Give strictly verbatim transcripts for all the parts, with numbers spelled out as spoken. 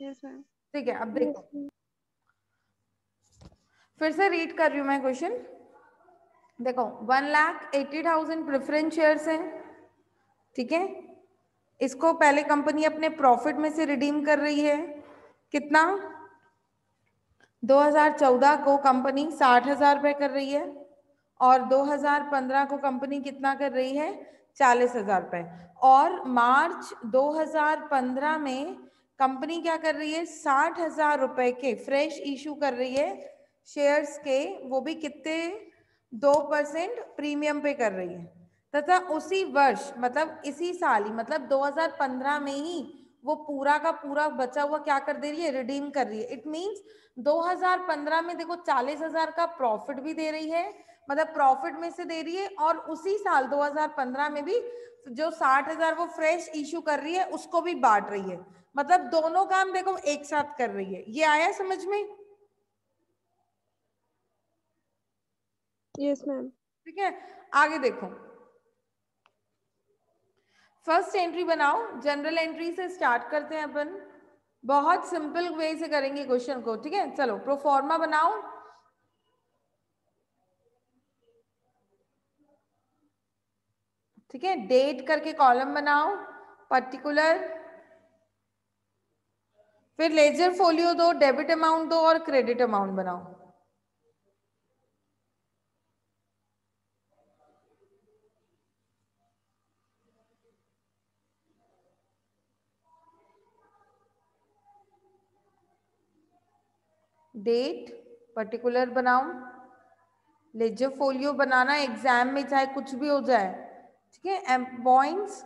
Yes ma'am. ठीक है, अब देखो फिर से रीड कर रही हूँ मैं क्वेश्चन। देखो one lakh eighty thousand preference shares हैं, ठीक है। इसको पहले कंपनी अपने प्रॉफिट में से रिडीम कर रही है। कितना? दो हज़ार चौदह को कंपनी साठ हजार रुपये कर रही है और दो हज़ार पंद्रह को कंपनी कितना कर रही है? चालीस हजार रुपये। और मार्च दो हज़ार पंद्रह में कंपनी क्या कर रही है? साठ हजार रुपये के फ्रेश इशू कर रही है शेयर्स के, वो भी कितने? दो परसेंट प्रीमियम पे कर रही है। तथा उसी वर्ष मतलब इसी साल ही मतलब दो हज़ार पंद्रह में ही वो पूरा का पूरा बचा हुआ क्या कर दे रही है? रिडीम कर रही है। इट मीन्स दो हज़ार पंद्रह में देखो चालीस हजार का प्रॉफिट भी दे रही है, मतलब प्रॉफिट में से दे रही है, और उसी साल दो हज़ार पंद्रह में भी जो साठ हजार वो फ्रेश इशू कर रही है उसको भी बांट रही है। मतलब दोनों काम देखो एक साथ कर रही है। ये आया समझ में? Yes ma'am. ठीक है, आगे देखो। फर्स्ट एंट्री बनाओ। जनरल एंट्री से स्टार्ट करते हैं अपन, बहुत सिंपल वे से करेंगे क्वेश्चन को, ठीक है। चलो प्रोफॉर्मा बनाओ। ठीक है, डेट करके कॉलम बनाओ, पर्टिकुलर, फिर लेजर फोलियो दो, डेबिट अमाउंट दो और क्रेडिट अमाउंट बनाओ। डेट पर्टिकुलर बनाओ, लेजर फोलियो बनाना एग्जाम में चाहे कुछ भी हो जाए, ठीक है। पॉइंट्स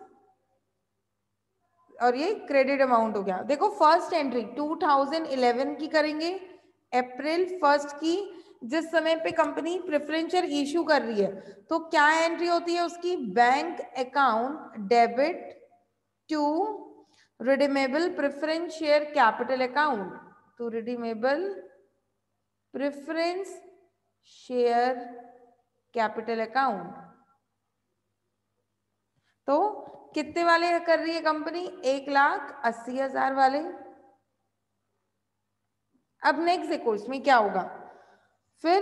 और ये क्रेडिट अमाउंट हो गया। देखो फर्स्ट एंट्री दो हज़ार ग्यारह की करेंगे, अप्रैल फर्स्ट की, जिस समय पे कंपनी प्रेफरेंस शेयर इशू कर रही है। तो क्या एंट्री होती है उसकी? Bank account debit to redeemable preference share capital account, to redeemable preference share capital account. तो कितने वाले कर रही है कंपनी? एक लाख अस्सी हजार वाले। अब नेक्स्ट देखो इसमें क्या होगा। फिर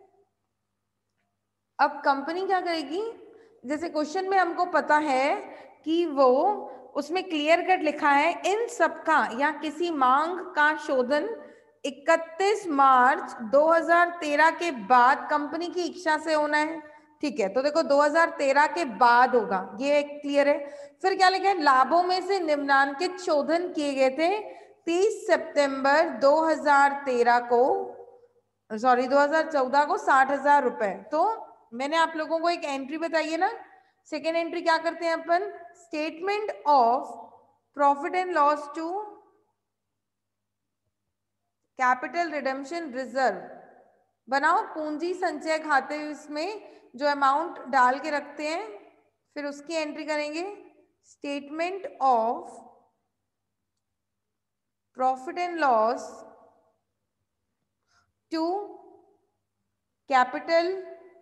अब कंपनी क्या करेगी? जैसे क्वेश्चन में हमको पता है कि वो उसमें क्लियर कट लिखा है इन सबका या किसी मांग का शोधन इकतीस मार्च दो हज़ार तेरह के बाद कंपनी की इच्छा से होना है। ठीक है, तो देखो दो हज़ार तेरह के बाद होगा, ये क्लियर है। फिर क्या लिखा है? लाभों में से निम्नांकित शोधन किए गए थे तीस सितंबर दो हज़ार तेरह को, सॉरी दो हज़ार चौदह को साठ हजार रुपए। तो मैंने आप लोगों को एक एंट्री बताई है ना, सेकेंड एंट्री क्या करते हैं अपन? Statement of profit and loss to capital redemption reserve बनाओ। पूंजी संचय खाते इसमें जो अमाउंट डाल के रखते हैं, फिर उसकी एंट्री करेंगे। Statement of profit and loss to capital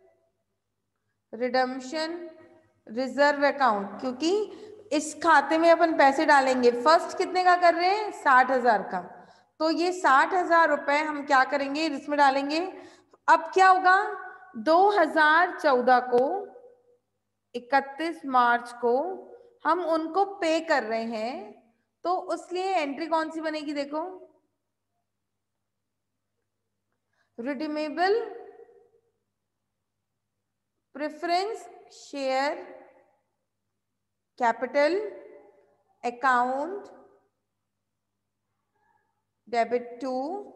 redemption reserve account, क्योंकि इस खाते में अपन पैसे डालेंगे। फर्स्ट कितने का कर रहे हैं? साठ हजार का। तो ये साठ हजार रुपए हम क्या करेंगे? इसमें डालेंगे। अब क्या होगा? दो हज़ार चौदह को इकतीस मार्च को हम उनको पे कर रहे हैं, तो उसलिए एंट्री कौन सी बनेगी? देखो, redeemable preference share capital account debit to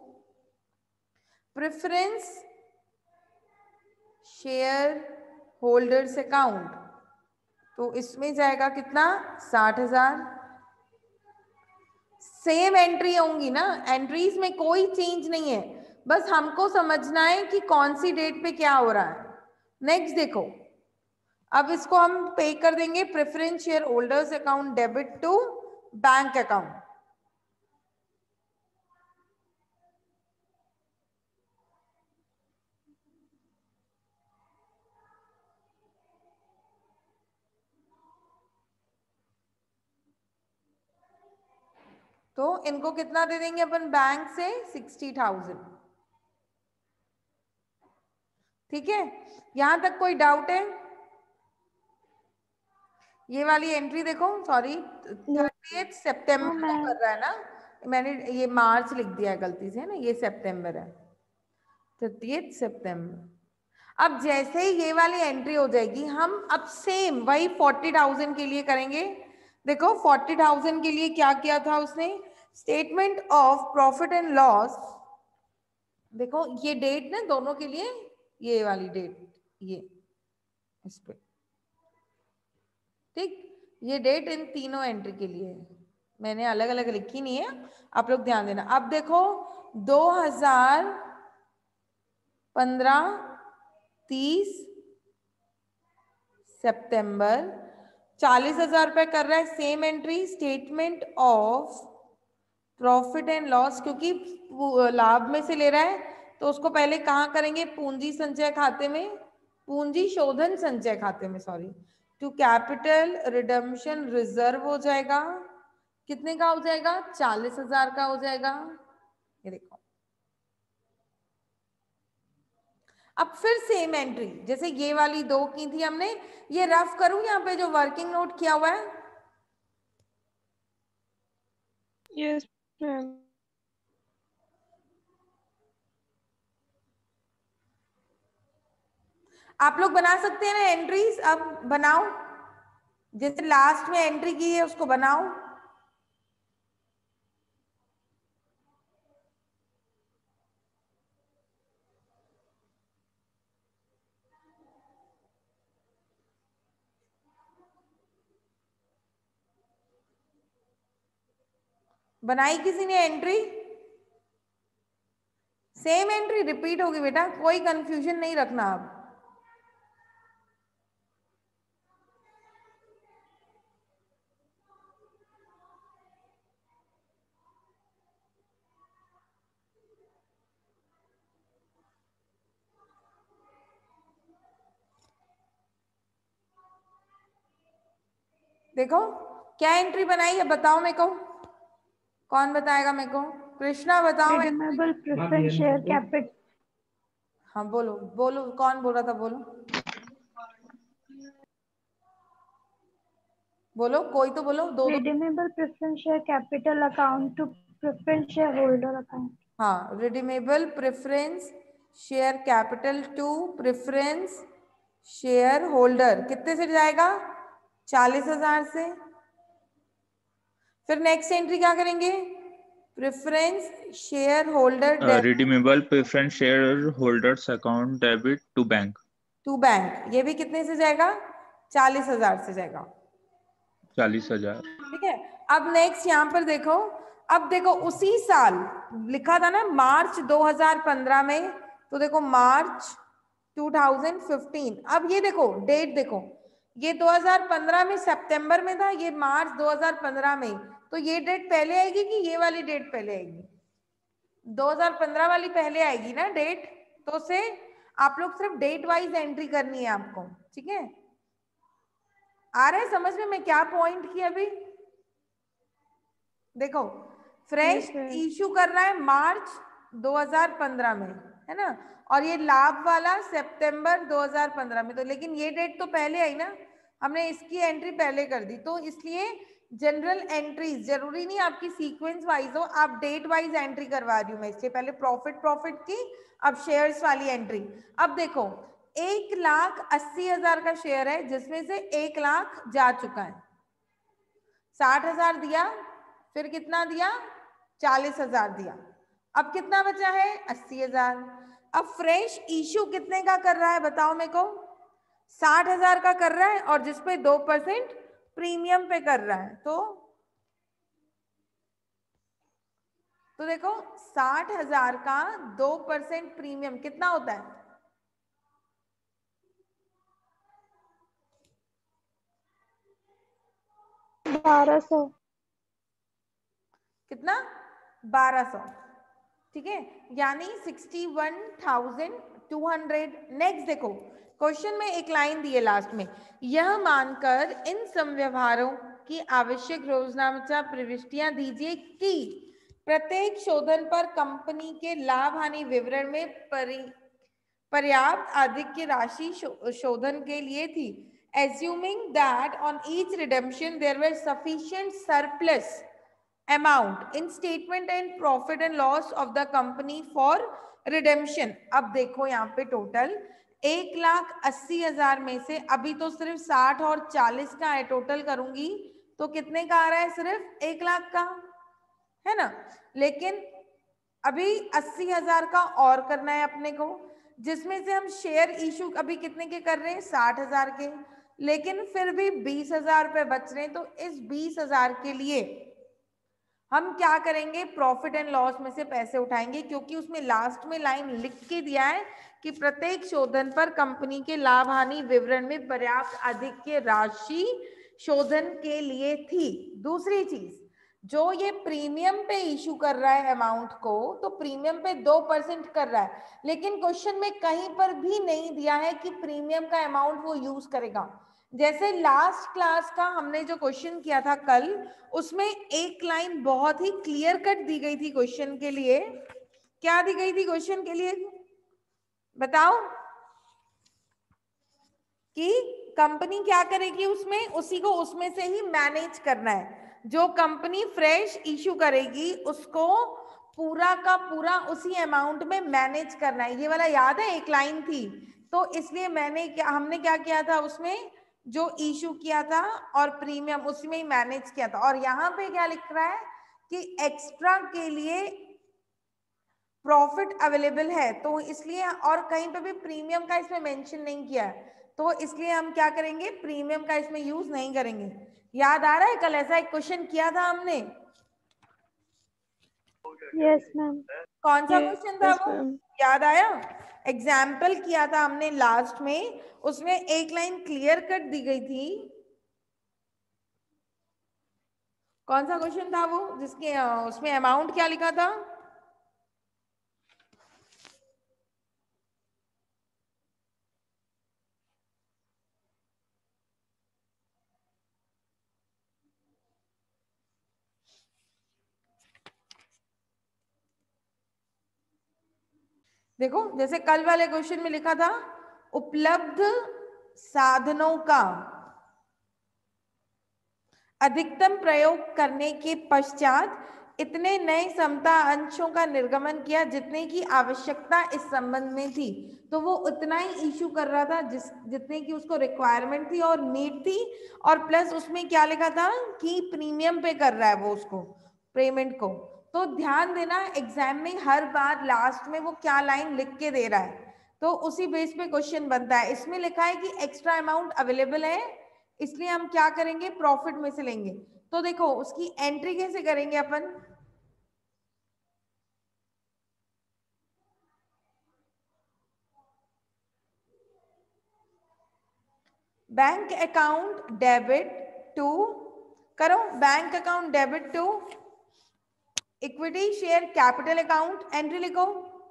preference share holders account. तो इसमें जाएगा कितना? साठ हजार। सेम एंट्री होंगी ना, एंट्रीज में कोई चेंज नहीं है, बस हमको समझना है कि कौन सी डेट पे क्या हो रहा है। नेक्स्ट देखो, अब इसको हम पे कर देंगे preference share holders account debit to bank account. तो इनको कितना दे देंगे अपन बैंक से, सिक्सटी थाउजेंड। ठीक है, यहां तक कोई डाउट है? ये वाली एंट्री देखो, सॉरी थर्टीएथ सितंबर को कर रहा है ना, मैंने ये मार्च लिख दिया है गलती से ना, ये सितंबर है, थर्टीएथ सितंबर। अब जैसे ही ये वाली एंट्री हो जाएगी, हम अब सेम वही फोर्टी थाउजेंड के लिए करेंगे। देखो फोर्टी थाउजेंड के लिए क्या किया था उसने, statement of profit and loss. देखो ये डेट ना दोनों के लिए, ये वाली डेट, ये इस पे, ठीक, ये डेट इन तीनों एंट्री के लिए है, मैंने अलग अलग लिखी नहीं है, आप लोग ध्यान देना। अब देखो दो हजार पंद्रह तीस सितंबर, चालीस हजार रुपए कर रहा है, same entry, statement of profit and loss, क्योंकि लाभ में से ले रहा है तो उसको पहले कहाँ करेंगे, पूंजी संचय खाते में, पूंजी शोधन संचय खाते में, sorry, to capital redemption reserve हो जाएगा, कितने का हो जाएगा, चालीस हजार का हो जाएगा। ये देखो, अब फिर सेम एंट्री जैसे ये वाली दो की थी हमने, ये रफ करूं यहाँ पे जो वर्किंग नोट किया हुआ है? Yes ma'am. आप लोग बना सकते हैं ना एंट्रीज, अब बनाओ, जैसे लास्ट में एंट्री की है उसको बनाओ। बनाई किसी ने एंट्री? सेम एंट्री रिपीट होगी बेटा, कोई कंफ्यूजन नहीं रखना अब। देखो क्या एंट्री बनाई है, बताओ मेरे को, कौन बताएगा मेरे को? कृष्णा बताओ। Redeemable preference share capital. हाँ बोलो बोलो, कौन बोल रहा था, बोलो बोलो, कोई तो बोलो, दो दो। Redeemable preference share capital account to preference share holder account. हाँ, redeemable preference share capital to preference share holder, कितने से जाएगा, चालीस हजार से। फिर नेक्स्ट एंट्री क्या करेंगे, preference share holder redeemable preference share holders account debit to bank, to bank, ये भी कितने से जाएगा, चालीस हजार से जाएगा, चालीस हजार। ठीक है। अब नेक्स्ट यहाँ पर देखो, अब देखो उसी साल लिखा था ना मार्च दो हज़ार पंद्रह में, तो देखो मार्च दो हज़ार पंद्रह, अब ये देखो डेट देखो, ये दो हज़ार पंद्रह में सितंबर में था, ये मार्च दो हज़ार पंद्रह में, तो ये डेट पहले आएगी कि ये वाली डेट पहले आएगी, दो हज़ार पंद्रह वाली पहले आएगी ना डेट, तो से आप लोग सिर्फ डेट वाइज एंट्री करनी है आपको, ठीक है। आ रहा है समझ में मैं क्या पॉइंट किया अभी? देखो फ्रेश इशू कर रहा है मार्च दो हज़ार पंद्रह में, है ना, और ये लाभ वाला सितंबर दो हज़ार पंद्रह में, तो लेकिन ये डेट तो पहले आई ना, हमने इसकी एंट्री पहले कर दी, तो इसलिए जनरल एंट्रीज जरूरी नहीं आपकी सीक्वेंस वाइज हो, आप डेट वाइज एंट्री करवा रही हूँ मैं, इससे पहले प्रॉफिट प्रॉफिट की, अब शेयर्स वाली एंट्री। अब देखो एक लाख अस्सी हजार का शेयर है जिसमें से एक लाख जा चुका है, साठ हजार दिया, फिर कितना दिया, चालीस हजार दिया, अब कितना बचा है, अस्सी हजार। अब फ्रेश इशू कितने का कर रहा है बताओ मेरे को, साठ हजार का कर रहा है, और जिसपे दो परसेंट प्रीमियम पे कर रहा है, तो तो देखो साठ हजार का दो परसेंट प्रीमियम कितना होता है, बारह सौ। कितना, बारह सौ, ठीक है, यानी sixty one thousand two hundred. Next देखो क्वेश्चन में एक लाइन दी है लास्ट में, यह मानकर इन समव्यवहारों की आवश्यक योजनाचा प्रविष्टियां दीजिए कि प्रत्येक शोधन पर कंपनी के लाभ हानि विवरण में परि पर्याप्त आधिक्य राशि शोधन के लिए थी. Assuming that on each redemption there were sufficient surplus amount in statement and profit and loss of the company for redemption. अब देखो यहाँ पे टोटल एक लाख अस्सी हजार में से अभी तो सिर्फ साठ और चालीस का है, टोटल करूंगी तो कितने का आ रहा है? सिर्फ एक लाख का है ना. लेकिन अभी अस्सी हजार का और करना है अपने को, जिसमें से हम शेयर इशू अभी कितने के कर रहे हैं? साठ हजार के. लेकिन फिर भी बीस हजार रुपए बच रहे हैं. तो इस बीस हजार के लिए हम क्या करेंगे? प्रॉफिट एंड लॉस में से पैसे उठाएंगे, क्योंकि उसमें लास्ट में लाइन लिख के दिया है कि प्रत्येक शोधन पर कंपनी के लाभ हानि विवरण में पर्याप्त आधिक्य राशि शोधन के लिए थी. दूसरी चीज, जो ये प्रीमियम पे इशू कर रहा है अमाउंट को, तो प्रीमियम पे दो परसेंट कर रहा है, लेकिन क्वेश्चन में कहीं पर भी नहीं दिया है कि प्रीमियम का अमाउंट वो यूज करेगा. जैसे लास्ट क्लास का हमने जो क्वेश्चन किया था कल, उसमें एक लाइन बहुत ही क्लियर कट दी गई थी क्वेश्चन के लिए. क्या दी गई थी क्वेश्चन के लिए? बताओ. कि कंपनी क्या करेगी उसमें, उसी को उसमें से ही मैनेज करना है. जो कंपनी फ्रेश इशू करेगी उसको पूरा का पूरा उसी अमाउंट में मैनेज करना है. ये वाला याद है, एक लाइन थी. तो इसलिए मैंने क्या हमने क्या किया था, उसमें जो इशू किया था और प्रीमियम उसी में ही मैनेज किया था. और यहाँ पे क्या लिख रहा है कि एक्स्ट्रा के लिए प्रॉफिट अवेलेबल है, तो इसलिए, और कहीं पे भी प्रीमियम का इसमें मेंशन नहीं किया है, तो इसलिए हम क्या करेंगे? प्रीमियम का इसमें यूज नहीं करेंगे. याद आ रहा है कल ऐसा एक क्वेश्चन किया था हमने? Yes ma'am. कौन सा क्वेश्चन था वो? याद आया? एग्जाम्पल किया था हमने लास्ट में, उसमें एक लाइन क्लियर कट दी गई थी. कौन सा क्वेश्चन था वो जिसके उसमें अमाउंट क्या लिखा था? देखो, जैसे कल वाले क्वेश्चन में लिखा था उपलब्ध साधनों का अधिकतम प्रयोग करने के पश्चात इतने नए समता अंशों का निर्गमन किया जितने की आवश्यकता इस संबंध में थी. तो वो उतना ही इशू कर रहा था जिस जितने की उसको रिक्वायरमेंट थी और नीड थी. और प्लस उसमें क्या लिखा था कि प्रीमियम पे कर रहा है वो उसको पेमेंट को. तो ध्यान देना, एग्जाम में हर बार लास्ट में वो क्या लाइन लिख के दे रहा है, तो उसी बेस पे क्वेश्चन बनता है. इसमें लिखा है कि एक्स्ट्रा अमाउंट अवेलेबल है, इसलिए हम क्या करेंगे? प्रॉफिट में से लेंगे. तो देखो उसकी एंट्री कैसे करेंगे अपन? बैंक अकाउंट डेबिट टू, करो bank account debit to equity share capital account. Entry लिखो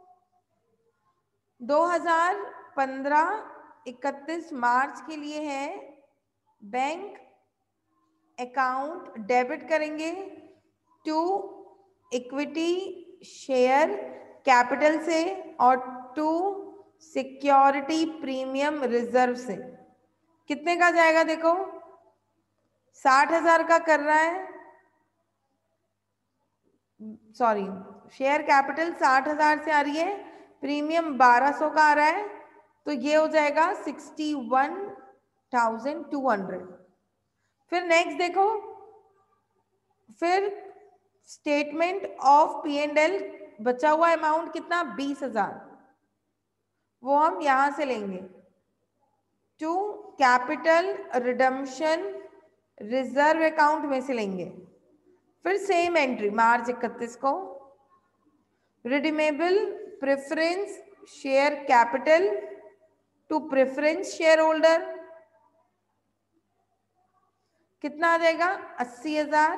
दो हज़ार पंद्रह इकतीस मार्च के लिए है. बैंक अकाउंट डेबिट करेंगे टू इक्विटी शेयर कैपिटल से और टू सिक्योरिटी प्रीमियम रिजर्व से. कितने का जाएगा? देखो साठ हजार का कर रहा है, सॉरी शेयर कैपिटल साठ हजार से आ रही है, प्रीमियम बारह सौ का आ रहा है, तो ये हो जाएगा sixty one thousand two hundred. फिर नेक्स्ट देखो, फिर statement of P and L बचा हुआ अमाउंट कितना? बीस हजार. वो हम यहां से लेंगे to capital redemption reserve account में से लेंगे. फिर सेम एंट्री मार्च इकतीस को redeemable preference share capital to preference share holder. कितना आ जाएगा? अस्सी हजार.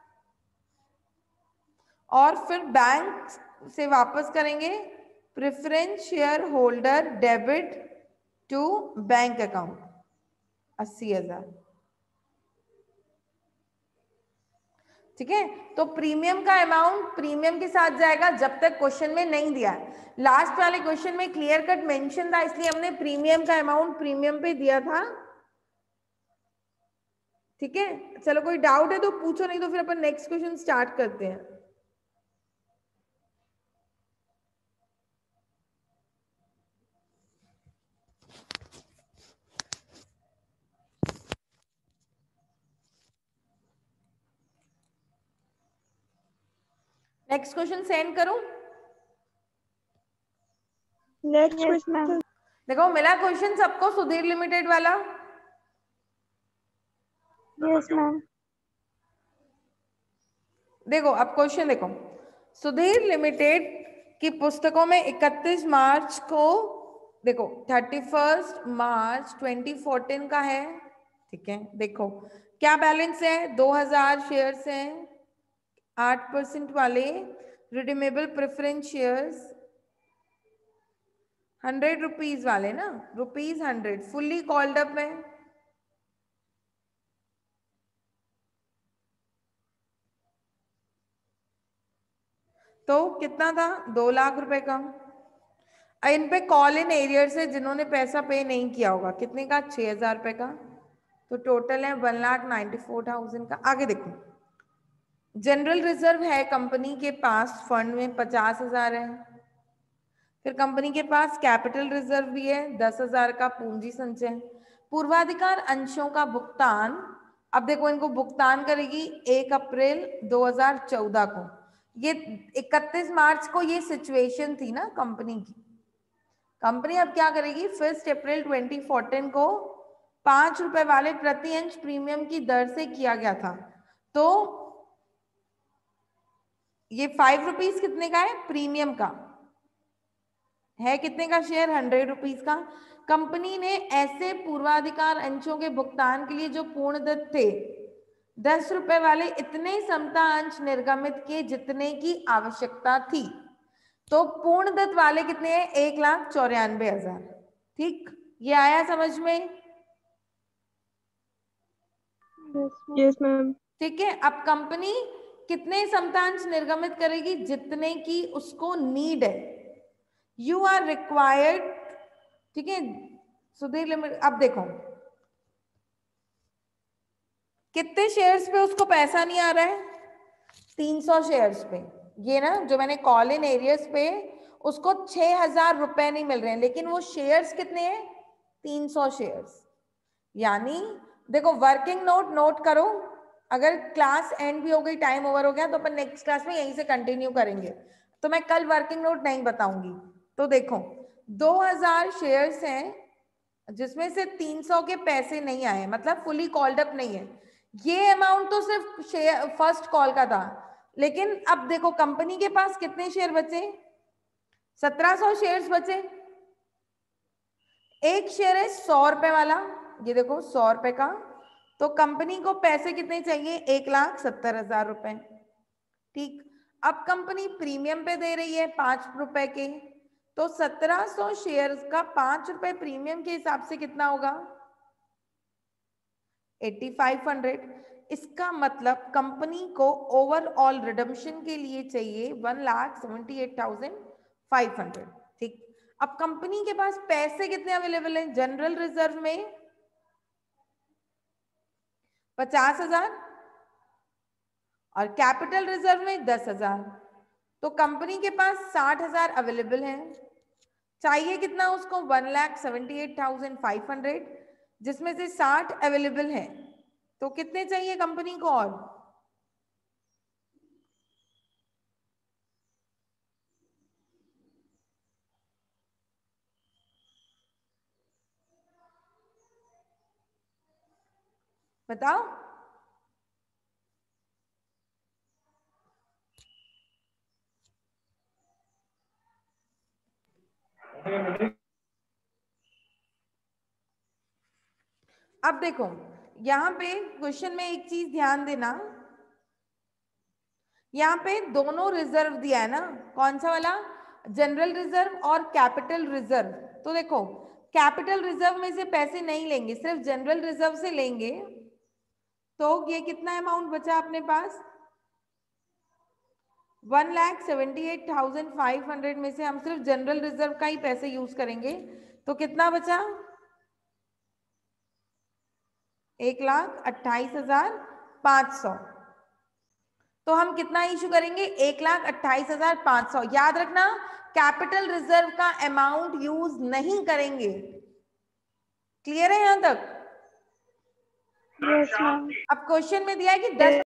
और फिर बैंक से वापस करेंगे preference share holder debit to bank account अस्सी हजार. ठीक है, तो प्रीमियम का अमाउंट प्रीमियम के साथ जाएगा जब तक क्वेश्चन में नहीं दिया है। लास्ट वाले क्वेश्चन में क्लियर कट मेंशन था, इसलिए हमने प्रीमियम का अमाउंट प्रीमियम पे दिया था। ठीक है, चलो कोई डाउट है तो पूछो, नहीं तो फिर अपन नेक्स्ट क्वेश्चन स्टार्ट करते हैं। नेक्स्ट क्वेश्चन सेंड करूं? नेक्स्ट क्वेश्चन देखो मिला क्वेश्चन सबको सुधीर लिमिटेड वाला? Yes ma'am. देखो अब क्वेश्चन देखो, सुधीर लिमिटेड की पुस्तकों में इकतीस मार्च को, देखो thirty first March twenty fourteen का है। ठीक है, देखो क्या बैलेंस है, दो हजार शेयर्स हैं, आठ परसेंट वाले redeemable preference shares, hundred rupees वाले ना, rupees hundred, fully called up है। तो कितना था, दो लाख रुपए का। इन पे कॉल इन एरियर से जिन्होंने पैसा पे नहीं किया होगा, कितने का, छह हजार रुपए का, तो टोटल है one lakh ninety four thousand का। आगे देखो, जनरल रिजर्व है कंपनी के पास फंड में पचास हजार है, फिर कंपनी के पास कैपिटल रिजर्व भी है दस हजार का पूंजी संचय। पूर्वाधिकार अंशों का भुगतान, अब देखो इनको भुगतान करेगी एक अप्रैल दो हजार चौदह को। ये इकतीस मार्च को ये सिचुएशन थी ना कंपनी की। कंपनी अब क्या करेगी, फर्स्ट अप्रैल ट्वेंटी फोर्टीन को पांच रुपए वाले प्रति अंश प्रीमियम की दर से किया गया था। तो ये फाइव रुपीज कितने का है, प्रीमियम का है, कितने का शेयर, हंड्रेड रुपीज का। कंपनी ने ऐसे पूर्वाधिकार अंशों के भुगतान के लिए जो पूर्णदत्त थे दस रुपए वाले इतने समता अंश निर्गमित के जितने की आवश्यकता थी। तो पूर्णदत्त वाले कितने हैं, एक लाख चौरानवे हजार। ठीक, ये आया समझ में? Yes ma'am. ठीक है, अब कंपनी कितने समतांश निर्गमित करेगी, जितने की उसको नीड है, यू आर रिक्वायर्ड। ठीक है, सुधीर लिमिटेड, अब देखो कितने शेयर्स पे उसको पैसा नहीं आ रहा है, तीन सौ शेयर्स पे। ये ना जो मैंने कॉल इन एरियर्स पे, उसको छह हजार रुपए नहीं मिल रहे हैं, लेकिन वो शेयर्स कितने हैं, तीन सौ शेयर्स। यानी देखो वर्किंग नोट नोट करो, अगर क्लास एंड भी हो गई, टाइम ओवर हो गया, तो अपन नेक्स्ट क्लास में यहीं से कंटिन्यू करेंगे, तो मैं कल वर्किंग नोट नहीं बताऊंगी। तो देखो दो हजार शेयर्स हैं जिसमें से तीन सौ के पैसे नहीं आए, मतलब फुली कॉल्ड अप नहीं है। ये अमाउंट तो सिर्फ शेयर फर्स्ट कॉल का था, लेकिन अब देखो कंपनी के पास कितने शेयर बचे, सत्रह सौ शेयर्स बचे। एक शेयर है सौ रुपए वाला, ये देखो सौ रुपए का, तो कंपनी को पैसे कितने चाहिए, एक लाख सत्तर हजार रुपए। ठीक, अब कंपनी प्रीमियम पे दे रही है पांच रुपए के, तो सत्रह सौ शेयर्स का पांच रुपए प्रीमियम के हिसाब से कितना होगा, एट्टी फाइव हंड्रेड। इसका मतलब कंपनी को ओवरऑल रिडम्पशन के लिए चाहिए one lakh seventy eight thousand five hundred. ठीक, अब कंपनी के पास पैसे कितने अवेलेबल हैं, जनरल रिजर्व में पचास हजार और कैपिटल रिजर्व में दस हजार, तो कंपनी के पास साठ हजार अवेलेबल है। चाहिए कितना उसको, one lakh seventy eight thousand five hundred, जिसमें से साठ अवेलेबल है, तो कितने चाहिए कंपनी को और, बताओ? अब देखो यहाँ पे क्वेश्चन में एक चीज ध्यान देना, यहाँ पे दोनों रिजर्व दिया है ना, कौन सा वाला, जनरल रिजर्व और कैपिटल रिजर्व। तो देखो कैपिटल रिजर्व में से पैसे नहीं लेंगे, सिर्फ जनरल रिजर्व से लेंगे, तो ये कितना अमाउंट बचा अपने पास, one lakh seventy eight thousand five hundred में से हम सिर्फ जनरल रिजर्व का ही पैसे यूज करेंगे, तो कितना बचा? एक लाख अट्ठाईस हजार पांच सौ। तो हम कितना इशू करेंगे? एक लाख अट्ठाईस हजार पांच सौ। याद रखना, कैपिटल रिजर्व का अमाउंट यूज नहीं करेंगे। क्लियर है यहां तक? Yes ma'am. अब क्वेश्चन में दिया है कि दस